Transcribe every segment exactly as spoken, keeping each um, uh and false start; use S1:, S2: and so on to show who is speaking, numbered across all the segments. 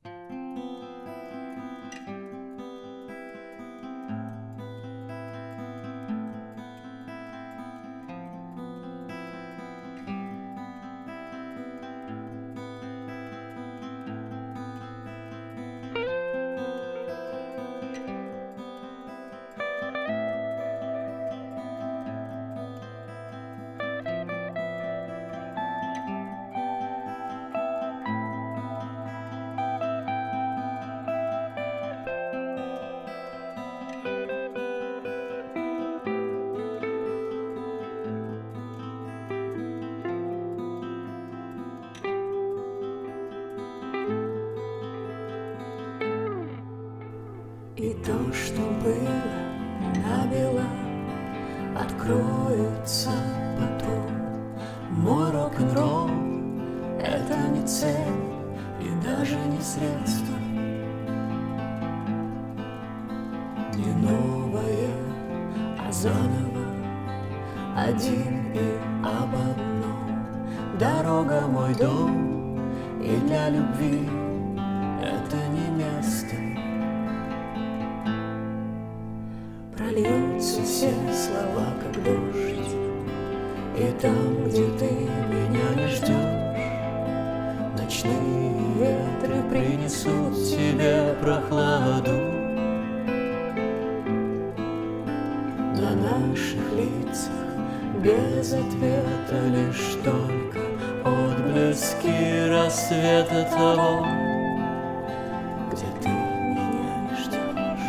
S1: И то, что было набело, откроется потом. Мой рок-н-ролл — это не цель и даже не средство, не новое, а заново, один и об одном. Дорога — мой дом, и для любви это не место. Прольются все слова, как дождь, и там, где ты меня не ждешь, ночные ветры принесут тебе прохладу. На наших лицах без ответа лишь только отблески рассвета того, где ты меня не ждешь.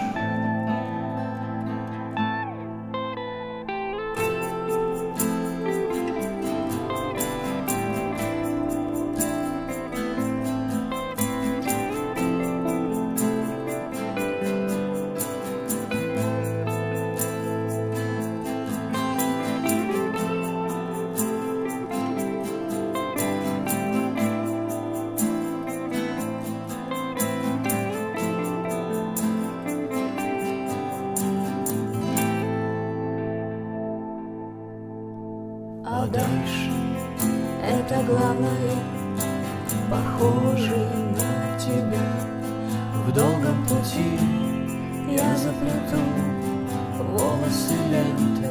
S1: А дальше это главное, похоже на тебя. В долгом пути я заплету волосы ленты,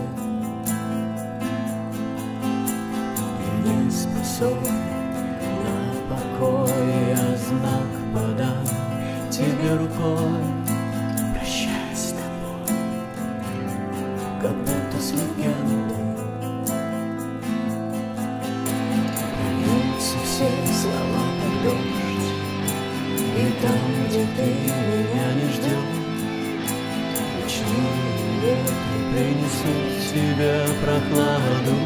S1: и не способен на покой, я знак подам тебе рукой. Прощай с тобой, как будто с легендой. Все слова, как дождь, и там, где ты меня не ждешь, ночные ветры принесут тебе прохладу.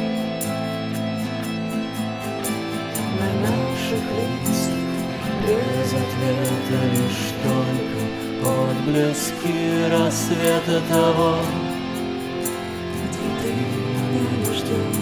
S1: На наших лицах без ответа лишь только отблески рассвета того, где ты меня не ждешь.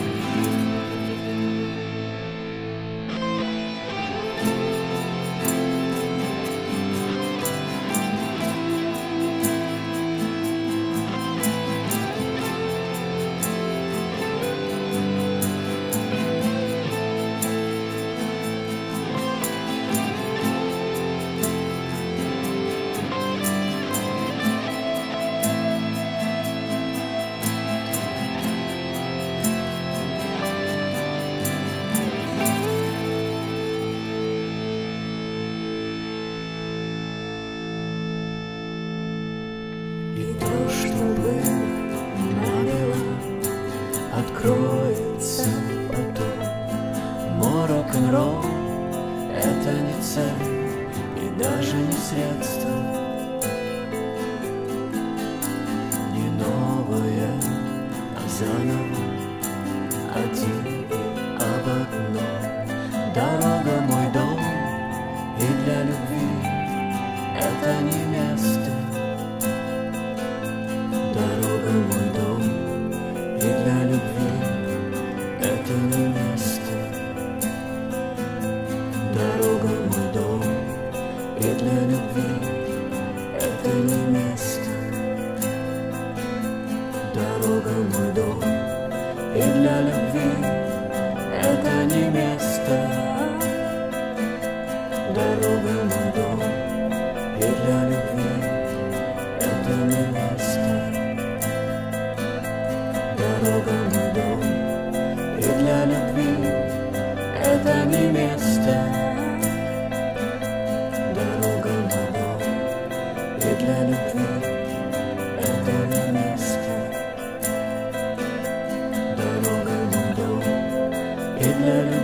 S1: И то, что было набело, откроется потом. Мой рок-н-ролл — это не цель и даже не средство, не новое, а заново, один и об одном. Дорога — мой дом, и для любви это не место. Дорога — мой дом, и для любви это не место. Дорога — мой дом, и для любви это не место. Дорога — мой дом, и для любви это не место. Дорога — мой дом. Дорога мой дом, и для любви это не место. Дорога мой дом, и для любви это не место. Дорога мой дом, и для любви